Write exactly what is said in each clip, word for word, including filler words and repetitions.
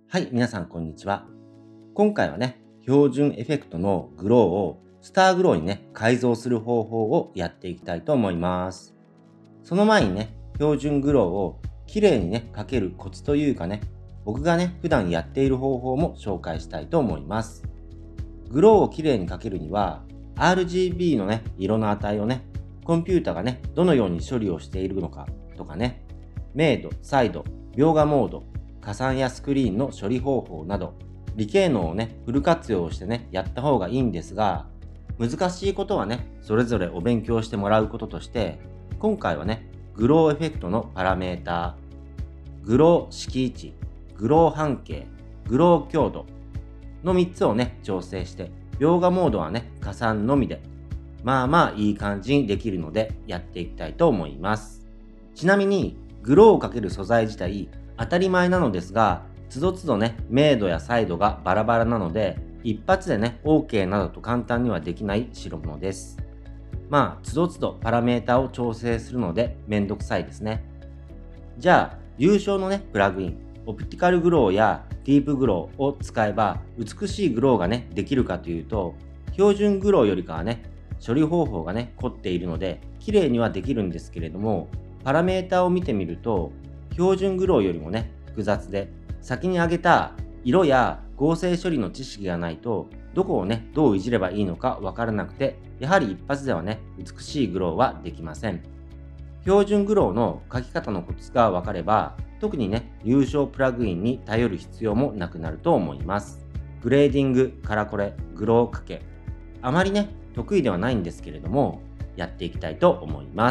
はい、皆さんこんにちは。今回はね、標準エフェクトのグローをスターグローにね、改造する方法をやっていきたいと思います。その前にね、標準グローを綺麗にね、かけるコツというかね、僕がね、普段やっている方法も紹介したいと思います。グローを綺麗にかけるには、アールジービー のね、色の値をね、コンピュータがね、どのように処理をしているのかとかね、明度、彩度、描画モード、加算やスクリーンの処理方法など、理系能をね、フル活用してね、やった方がいいんですが、難しいことはね、それぞれお勉強してもらうこととして、今回はね、グローエフェクトのパラメーター、グロー式位置、グロー半径、グロー強度のみっつをね、調整して、描画モードはね、加算のみで、まあまあいい感じにできるので、やっていきたいと思います。ちなみに、グローをかける素材自体、当たり前なのですが、つどつどね、明度や彩度がバラバラなので、一発でね、OK などと簡単にはできない代物です。まあ、つどつどパラメータを調整するので、めんどくさいですね。じゃあ、優勝のね、プラグイン、オプティカルグローやディープグローを使えば、美しいグローがね、できるかというと、標準グローよりかはね、処理方法がね、凝っているので、綺麗にはできるんですけれども、パラメータを見てみると、標準グローよりもね、複雑で、先に挙げた色や合成処理の知識がないと、どこをね、どういじればいいのかわからなくて、やはり一発ではね、美しいグローはできません。標準グローの書き方のコツがわかれば、特にね、優勝プラグインに頼る必要もなくなると思います。グレーディング、カラコレ、グローかけ。あまりね、得意ではないんですけれども、やっていきたいと思います。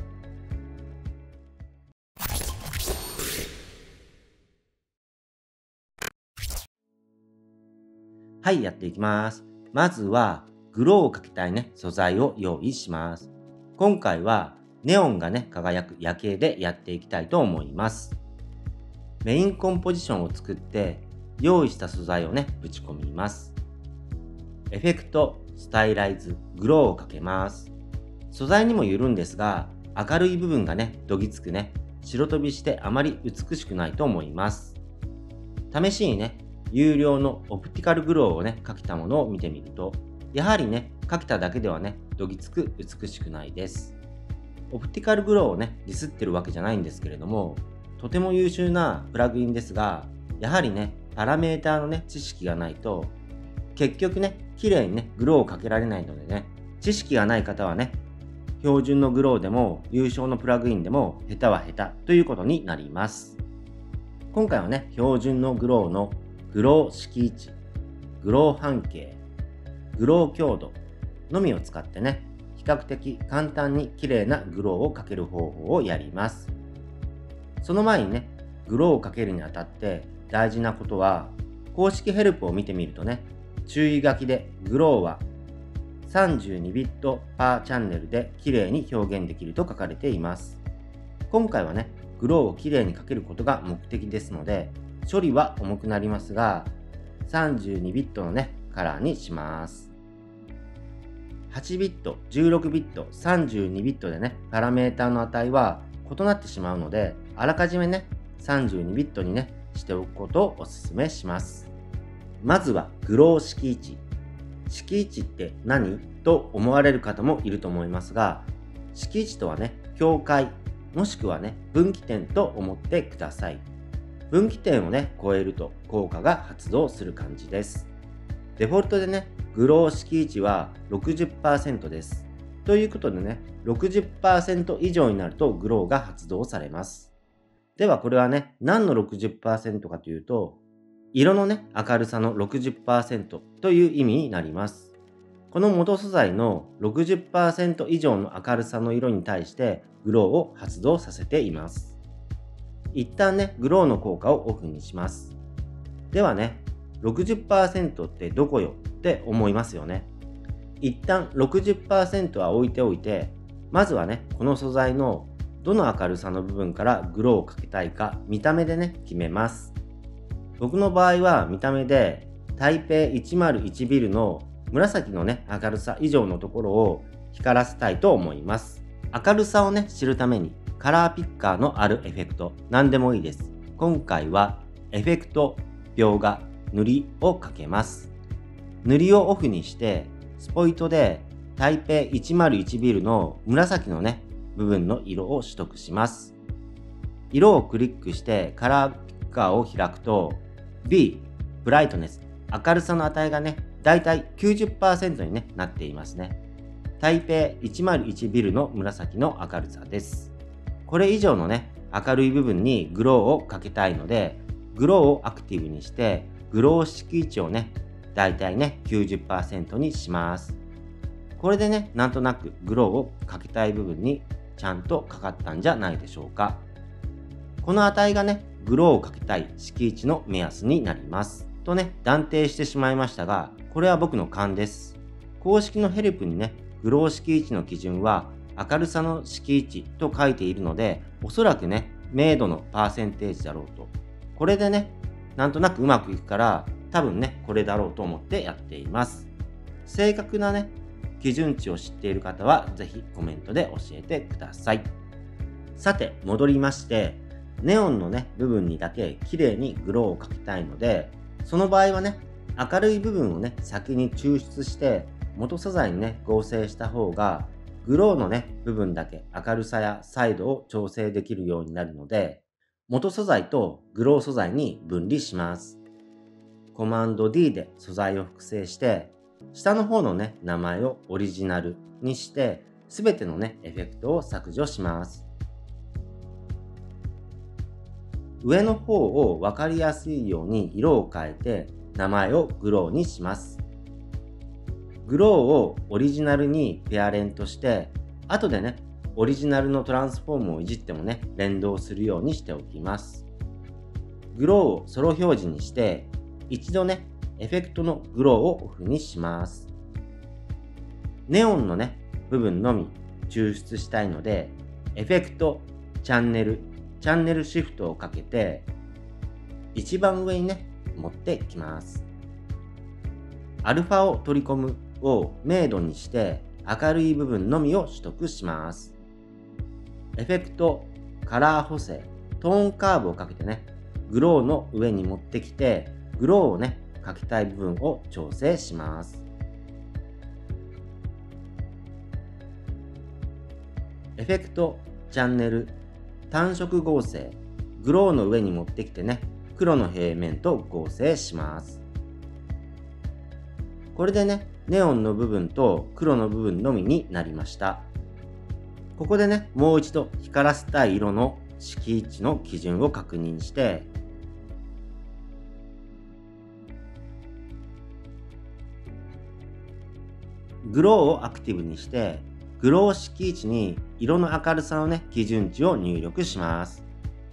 はい、やっていきます。まずは、グローをかけたいね、素材を用意します。今回は、ネオンがね、輝く夜景でやっていきたいと思います。メインコンポジションを作って、用意した素材をね、ぶち込みます。エフェクト、スタイライズ、グローをかけます。素材にもよるんですが、明るい部分がね、どぎつくね、白飛びしてあまり美しくないと思います。試しにね、有料のオプティカルグローをね、かけたものを見てみると、やはりね、かけただけではね、どぎつく美しくないです。オプティカルグローをね、ディスってるわけじゃないんですけれども、とても優秀なプラグインですが、やはりね、パラメーターのね、知識がないと、結局ね、綺麗にね、グローをかけられないのでね、知識がない方はね、標準のグローでも優勝のプラグインでも下手は下手ということになります。今回はね、標準のグローのグロー式位置、グロー半径、グロー強度のみを使ってね、比較的簡単に綺麗なグローをかける方法をやります。その前にね、グローをかけるにあたって大事なことは、公式ヘルプを見てみるとね、注意書きでグローはさんじゅうにビットパーチャンネルで綺麗に表現できると書かれています。今回はね、グローを綺麗にかけることが目的ですので、処理は重くなりますが、さんじゅうにビットのね、カラーにします。はちビット、じゅうろくビット、さんじゅうにビットでね、パラメータの値は異なってしまうので、あらかじめね、さんじゅうにビットにね、しておくことをお勧めします。まずは、グロー式位置。式位置って何と思われる方もいると思いますが、式位置とはね、境界、もしくはね、分岐点と思ってください。分岐点をね、超えると効果が発動する感じです。デフォルトでね、グロー式位置は ろくじゅっパーセント です。ということでね、ろくじゅっパーセント 以上になるとグローが発動されます。ではこれはね、何の ろくじゅっパーセント かというと、色のね、明るさの ろくじゅっパーセント という意味になります。この元素材の ろくじゅっパーセント 以上の明るさの色に対してグローを発動させています。一旦ね、グローの効果をオフにします。ではね、ろくじゅっパーセント ってどこよって思いますよね。一旦 ろくじゅっパーセント は置いておいて、まずはね、この素材のどの明るさの部分からグローをかけたいか見た目でね、決めます。僕の場合は見た目で台北いちまるいちビルの紫のね、明るさ以上のところを光らせたいと思います。明るさをね、知るためにカラーピッカーのあるエフェクト、何でもいいです。今回はエフェクト描画、塗りをかけます。塗りをオフにして、スポイトで台北いちまるいちビルの紫のね、部分の色を取得します。色をクリックしてカラーピッカーを開くと、B、ブライトネス、明るさの値がね、だいたい きゅうじゅっパーセント に、ね、なっていますね。台北いちまるいちビルの紫の明るさです。これ以上のね、明るい部分にグローをかけたいので、グローをアクティブにして、グロー色値をね、だいたいね、きゅうじゅっパーセント にします。これでね、なんとなくグローをかけたい部分にちゃんとかかったんじゃないでしょうか。この値がね、グローをかけたい色値の目安になります。とね、断定してしまいましたが、これは僕の勘です。公式のヘルプにね、グロー色値の基準は明るさの色値と書いているので、おそらくね、明度のパーセンテージだろうと。これでね、なんとなくうまくいくから、多分ね、これだろうと思ってやっています。正確なね、基準値を知っている方は、ぜひコメントで教えてください。さて、戻りまして、ネオンのね、部分にだけ綺麗にグローをかけたいので、その場合はね、明るい部分をね、先に抽出して、元素材にね、合成した方が、グローのね、部分だけ明るさや彩度を調整できるようになるので、元素材とグロー素材に分離します。コマンド ディー で素材を複製して、下の方のね、名前をオリジナルにして、すべてのね、エフェクトを削除します。上の方を分かりやすいように色を変えて、名前をグローにします。グローをオリジナルにペアレントして、後でね、オリジナルのトランスフォームをいじってもね、連動するようにしておきます。グローをソロ表示にして、一度ね、エフェクトのグローをオフにします。ネオンのね、部分のみ抽出したいので、エフェクト、チャンネル、チャンネルシフトをかけて、一番上にね、持ってきます。アルファを取り込むを明度にして、明るい部分のみを取得します。エフェクト、カラー補正、トーンカーブをかけてね、グローの上に持ってきて、グローをね、かけたい部分を調整します。エフェクト、チャンネル、単色合成、グローの上に持ってきてね、黒の平面と合成します。これでね、ネオンの部分と黒の部分のみになりました。ここでね、もう一度光らせたい色の色値の基準を確認して、グローをアクティブにして、グロー色値に色の明るさのね、基準値を入力します。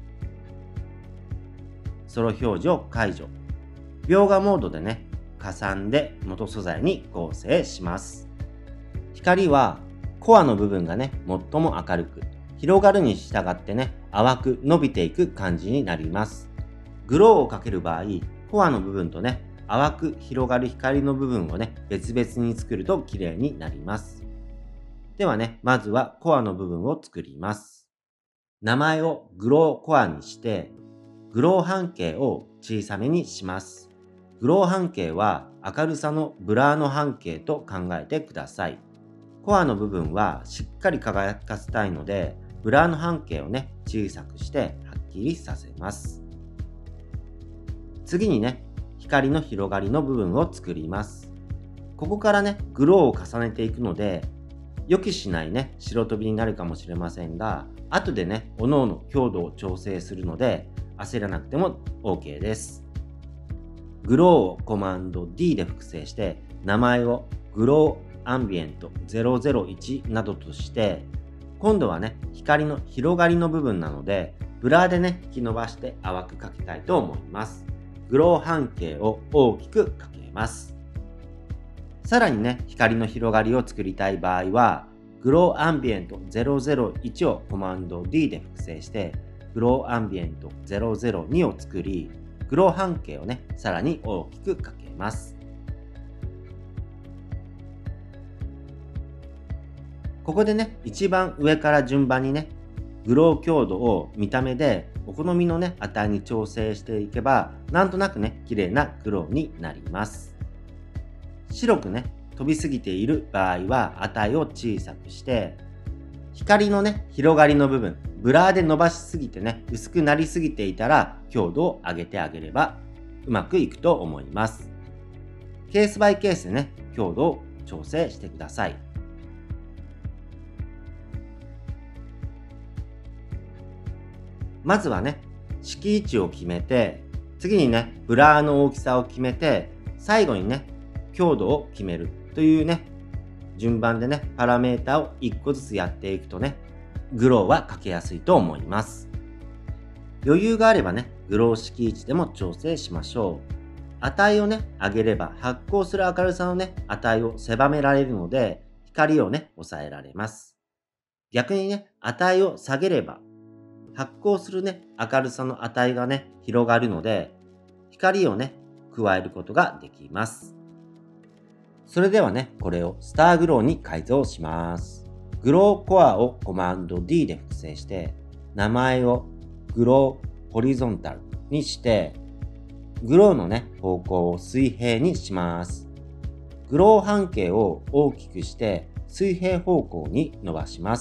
ソロ表示を解除。描画モードでね、加算で元素材に合成します。光はコアの部分がね、最も明るく、広がるに従ってね、淡く伸びていく感じになります。グローをかける場合、コアの部分とね、淡く広がる光の部分をね、別々に作ると綺麗になります。ではね、まずはコアの部分を作ります。名前をグローコアにして、グロー半径を小さめにします。グロー半径は明るさのブラーの半径と考えてください。コアの部分はしっかり輝かせたいので、ブラーの半径をね、小さくしてはっきりさせます。次にね、光の広がりの部分を作ります。ここからね、グローを重ねていくので、予期しないね、白飛びになるかもしれませんが、後でね、各々強度を調整するので、焦らなくても OK です。グローをコマンド ディー で複製して、名前をグローアンビエントゼロゼロいちなどとして、今度はね、光の広がりの部分なので、ブラーでね、引き伸ばして淡くかけたいと思います。グロー半径を大きくかけます。さらにね、光の広がりを作りたい場合は、グローアンビエントゼロゼロいちをコマンド ディー で複製して、グローアンビエントゼロゼロにを作り、グロー半径をね、さらに大きくかけます。ここでね、一番上から順番にね、グロー強度を見た目でお好みのね、値に調整していけば、なんとなくね、綺麗なグローになります。白くね、飛びすぎている場合は値を小さくして、光のね、広がりの部分、ブラーで伸ばしすぎてね、薄くなりすぎていたら強度を上げてあげればうまくいくと思います。ケースバイケースでね、強度を調整してください。まずはね、敷位置を決めて、次にね、ブラーの大きさを決めて、最後にね、強度を決めるというね、順番でね、パラメータをいっこずつやっていくとね、グローはかけやすいと思います。余裕があればね、グロー敷位置でも調整しましょう。値をね、上げれば発光する明るさのね、値を狭められるので、光をね、抑えられます。逆にね、値を下げれば、発光するね、明るさの値がね、広がるので、光をね、加えることができます。それではね、これをスターグローに改造します。グローコアをコマンド ディー で複製して、名前をグローホリゾンタルにして、グローのね、方向を水平にします。グロー半径を大きくして水平方向に伸ばします。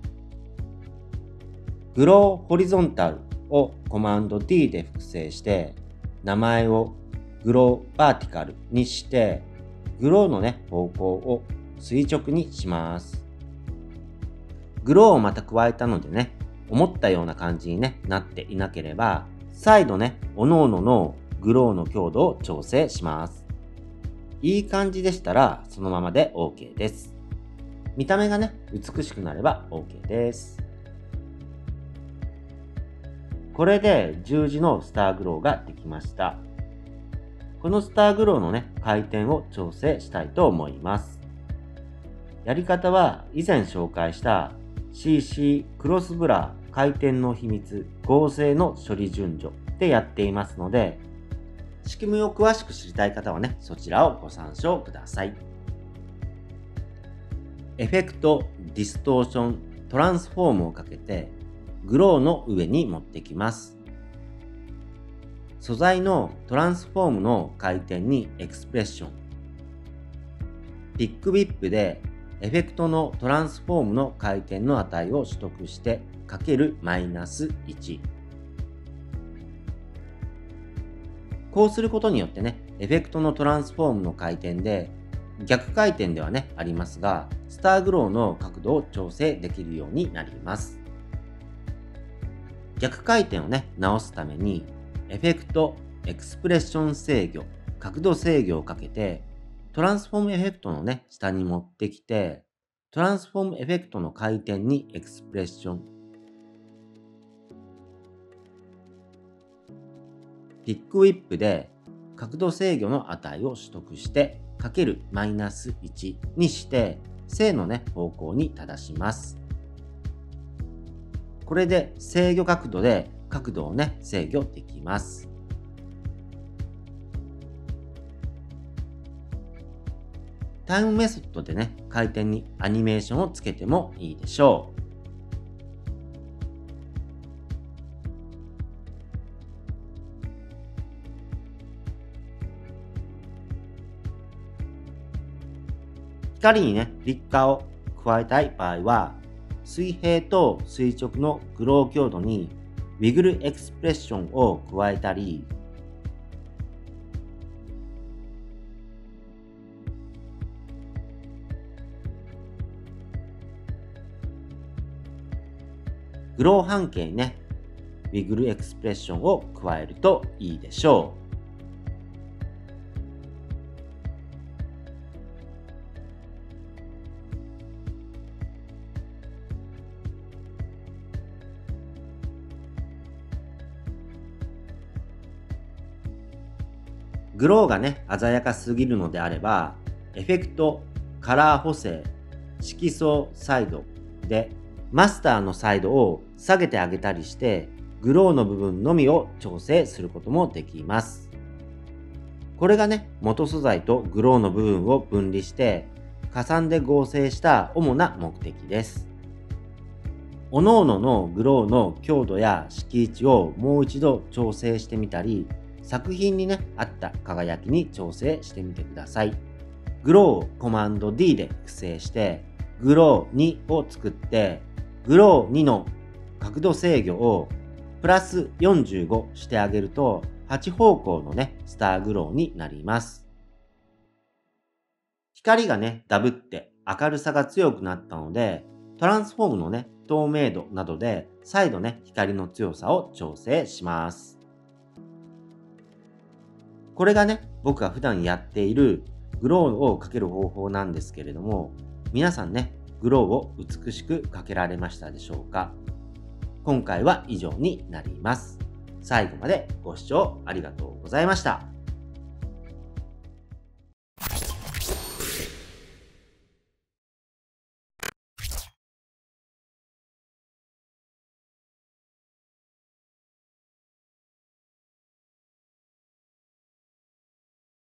グローホリゾンタルをコマンド ディー で複製して、名前をグローバーティカルにして、グローのね、方向を垂直にします。グローをまた加えたのでね、思ったような感じに、ね、なっていなければ、再度ね、各々のグローの強度を調整します。いい感じでしたら、そのままで OK です。見た目がね、美しくなれば OK です。これで十字のスターグローができました。このスターグローのね、回転を調整したいと思います。やり方は以前紹介した シーシー クロスブラー回転の秘密合成の処理順序でやっていますので、仕組みを詳しく知りたい方はね、そちらをご参照ください。エフェクト、ディストーション、トランスフォームをかけてグローの上に持ってきます。素材のトランスフォームの回転にエクスプレッション。ピックウィップでエフェクトのトランスフォームの回転の値を取得してかけるマイナスいち。こうすることによってね、エフェクトのトランスフォームの回転で逆回転ではね、ありますが、スターグローの角度を調整できるようになります。逆回転をね、直すために、エフェクト、エクスプレッション制御、角度制御をかけて、トランスフォームエフェクトのね、下に持ってきて、トランスフォームエフェクトの回転にエクスプレッション、ピックウィップで角度制御の値を取得してかけるマイナスいちにして正のね方向に正します。これで制御角度で角度をね制御できます。タイムメソッドでね回転にアニメーションをつけてもいいでしょう。光にね、立花を加えたい場合は、水平と垂直のグロー強度にウィグルエクスプレッションを加えたり、グロー半径にね、ウィグルエクスプレッションを加えるといいでしょう。グローがね、鮮やかすぎるのであれば、エフェクト、カラー補正、色相サイドで、マスターのサイドを下げてあげたりして、グローの部分のみを調整することもできます。これがね、元素材とグローの部分を分離して、加算で合成した主な目的です。 各々のグローの強度や色位置をもう一度調整してみたり、作品にね、合った輝きに調整してみてください。グローをコマンド ディー で複製して、グローにを作って、グローにの角度制御をプラスよんじゅうごしてあげると、はち方向のね、スターグローになります。光がね、ダブって明るさが強くなったので、トランスフォームのね、透明度などで再度ね、光の強さを調整します。これがね、僕が普段やっているグローをかける方法なんですけれども、皆さんね、グローを美しくかけられましたでしょうか？今回は以上になります。最後までご視聴ありがとうございました。